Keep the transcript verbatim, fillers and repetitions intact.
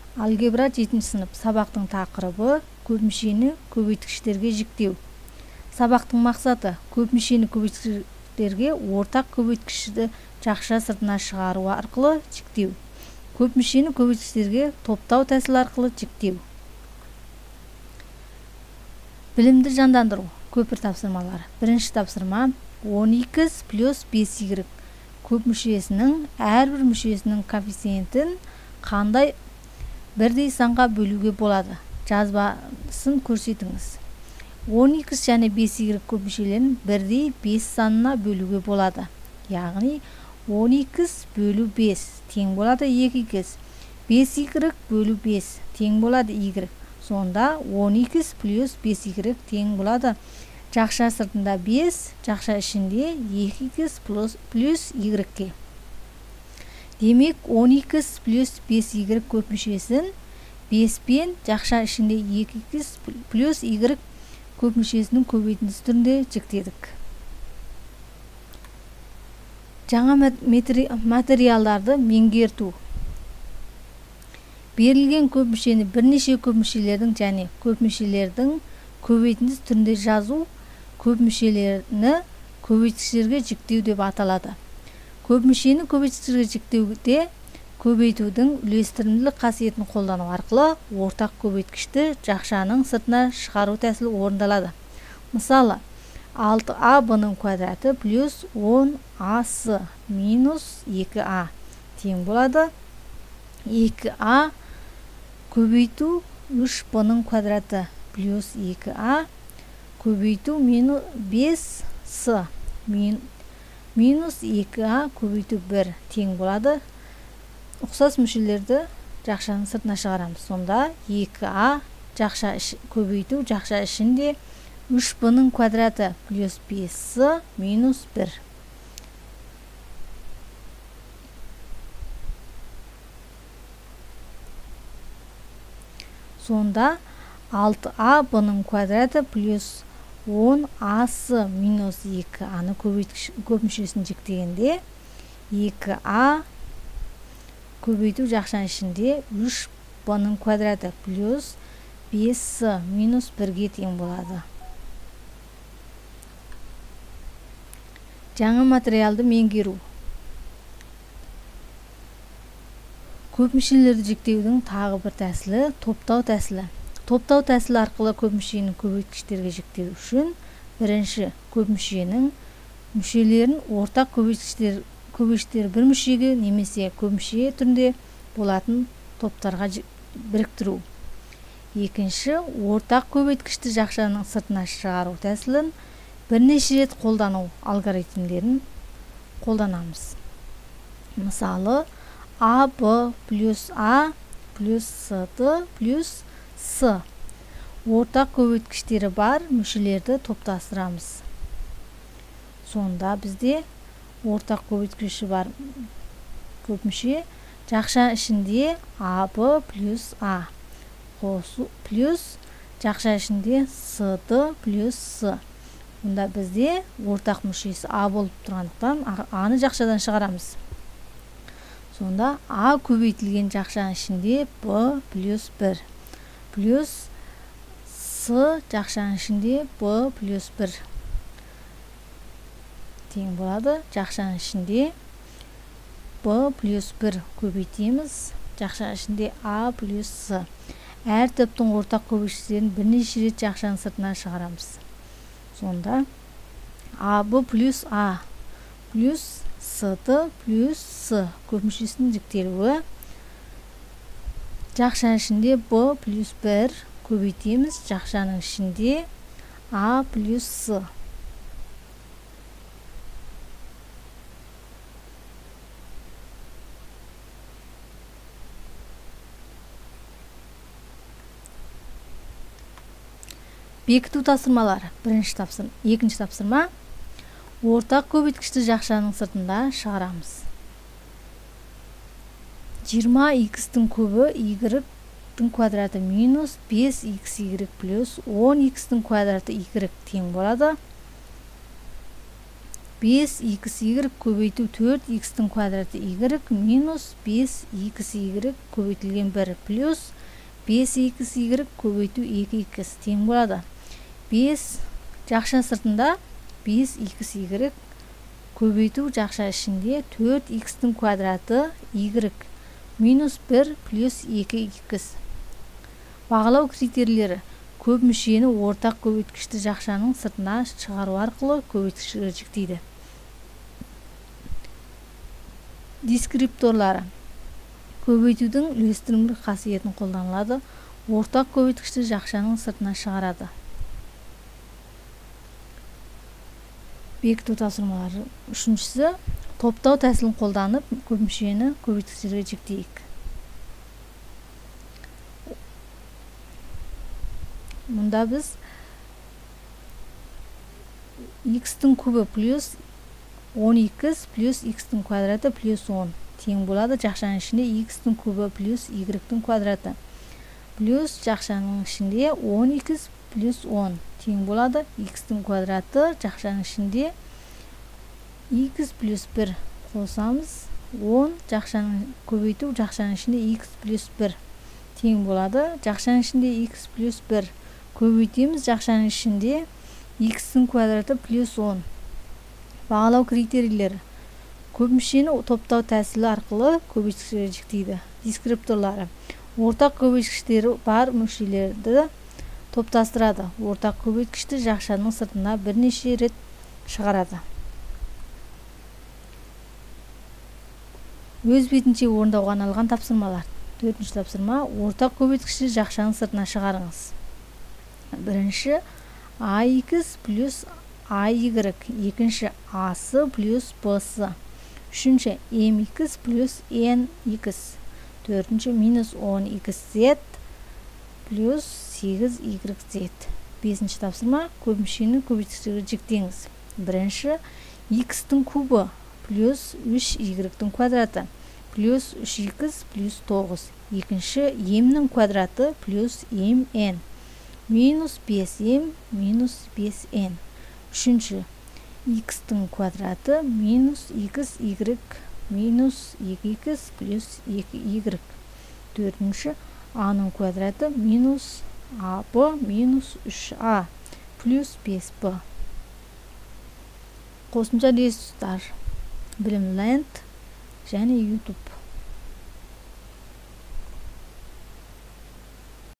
Алгебра жетінші сынып. Сабақтың тақырыбы көп мүшені көбейткіштерге жіктеу. Сабақтың мақсаты көп мүшені көбейткіштерге ортақ көбейткішті жақша сыртына шығару арқылы жіктеу. Көп мүшені көбейткіштерге топтау тәсілі арқылы жіктеу. Білімді жандандыру. Көпір тапсырмалары. Бірінші тапсырма он икс плюс бес игрек көп мүшесінің әрбір мүшесінің коэффициентін қандай бірдей санға бөлуге болады. Жазбасын көрсетіңіз. он икс және бес игрек көп мүшелерін бірдей бес санына бөлуге болады. Яғни он икс бөлу бес тең болады екі икс. бес игрек бөлу бес тең болады y. Сонда он икс плюс бес игрек тең болады. Жақша сыртында бес, жақша ішінде екі икс плюс, плюс y-ке. Демек он икс плюс бес игрек көп мүшесін бес пен жақша ішінде екі икс плюс y көп мүшесінің көбейтіндісі түрінде жіктедік. Жаңа материалдарды меңгерту. Берілген көп мүшені бірнеше көп мүшелердің және көп мүшелердің көбейтіндісі түрінде жазу көп мүшелеріні көбейткіштерге жіктеу деп аталады. Көп мүшені көбейткіштерге жіктеуде көбейтудің үлестірімділік қасиетін қолдану арқылы ортақ көбейткішті жақшаның сыртына шығару тәсілі орындалады. Мысалы, алты а б-ның квадраты плюс он а с минус екі а тең болады. екі а көбейту үш б-ның квадраты плюс екі а көбейту минус бес с минус екі а көбейту бір тең болады. Ұқсас мүшелерді жақшаның сыртына шығарамыз. Сонда екі а жақша көбейту жақша ішінде үш б-ның квадраты плюс бес с минус бір. Сонда алты а б-ның квадраты плюс он а с минус екі а-ны көп мүшесін жіктегенде екі а көбейту жақшаның ішінде үш б-ның квадраты плюс бес с минус бірге тең болады. Жаңа материалды меңгеру. Көп мүшелерді жіктеудің тағы бір тәсілі топтау тәсілі. Топтау тәсілі арқылы көп мүшенің көбейткіштерге жіктеу үшін бірінші көп мүшенің мүшелерін ортақ көбейткіштер көбейткіштер бір мүшеге немесе көп мүше түрінде болатын топтарға біріктіру. Екінші, ортақ көбейткішті жақшаның сыртына шығару тәсілін бірнеше рет қолдану алгоритмдерін қолданамыз. Мысалы, а б плюс а плюс с т плюс с ортақ көбейткіштері бар мүшелерді топтастырамыз. Сонда бізде ортақ көбейткіші бар көп мүше жақша ішінде а б плюс а қосу плюс жақша ішінде с т плюс с. Онда бізде ортақ мүшесі а болып тұрғандықтан а-ны жақшадан шығарамыз. Сонда а көбейтілген жақшаның ішінде б плюс бір плюс с жақшаның ішінде б плюс бір тең болады. Жақшаның ішінде б плюс бір көбейтеміз. Жақшаның ішінде а плюс с. Әр топтың ортақ көбейткіштерін бірнеше рет жақшаның сыртына шығарамыз. Сонда а б плюс а плюс с т плюс с көп мүшесінің жіктелуі. Жақшаның ішінде б плюс бір көбейтеміз. Жақшаның ішінде а плюс с. Бекіту тапсырмалары. Бірінші тапсырма, екінші тапсырма. Ортақ көбейткішті жақшаның сыртында шығарамыз. жиырма икс-тің көбі y-тің квадраты минус бес икс y плюс он икс-тің квадраты y тең болады. бес икс y көбейту төрт икстің квадраты y минус бес икс y көбейтілген бір плюс бес икс y көбейту екі икс тең болады. бес жақша сыртында бес икс y көбейту жақша ішінде төрт икстің квадраты y минус бір плюс екі икс. Бағалау критерийлері: көп мүшені ортақ көбейткішті жақшаның сыртына шығару арқылы көбейткішті жіктейді. Дескрипторлары: көбейтудің үлестірімдік қасиетін қолданылады, ортақ көбейткішті жақшаның сыртына шығарады. Бекіту тапсырмалары. Үшіншісі, топтау тәсілін қолданып көп мүшені көбейткіштерге жіктейік. Мұнда біз x'тің кубы плюс он икс плюс x'тің квадраты плюс он тең болады. Жақшаның ішінде x'тің кубы плюс y-тің квадраты плюс жақшаның ішінде он икс плюс он тең болады. X'тің квадраты жақшаның ішінде x плюс бір қосамыз. он жақшаның көбейту жақшаның ішінде x плюс бір тең болады. Жақшаның ішінде x плюс бір көбейтеміз. Жақшаның ішінде x'тің квадраты плюс он. Бағалау критерийлері: көп мүшені топтау тәсілі арқылы көбейткіштерге жіктейді. Дескрипторлары: ортақ көбейткіштері бар мүшелерді топтастырады. Ортақ көбейткішті жақшаның сыртына бірнеше рет шығарады. Өз бетінше орындауға арналған тапсырмалар. Төртінші тапсырма: ортақ көбейткішті жақшаның сыртына шығарыңыз. Бірінші, ax плюс ay, екінші асы плюс b'сы, үшінші mx плюс nx, төртінші минус он икс зет плюс сегіз игрек зет. Бесінші тапсырма: көп мүшені көбейткіштерге жіктеңіз. Бірінші, x'тің кубы плюс үш y-тің квадраты плюс үш икс плюс тоғыз. Екінші, m-нің квадраты плюс mn минус бес m минус бес n. Үшінші, x'тің квадраты минус xy минус екі икс плюс екі y. Төртінші, a-ның квадраты минус ab минус үш a плюс бес b. Қосымша ресурстар: білім ленд және YouTube.